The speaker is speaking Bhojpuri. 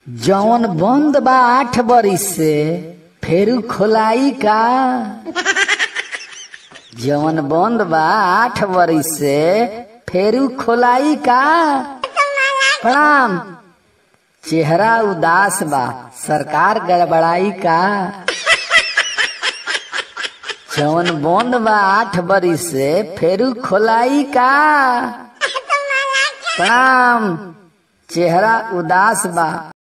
जौन बंद बा 8 बरिस से फेरू खोलाई का। जौन बंद बा 8 बरिस से फेरू खोलाई का। प्रणाम। चेहरा उदास बा सरकार गड़बड़ाई का। जौन बंद बा 8 बरिस से फेरू खोलाई का। प्रणाम। चेहरा उदास बा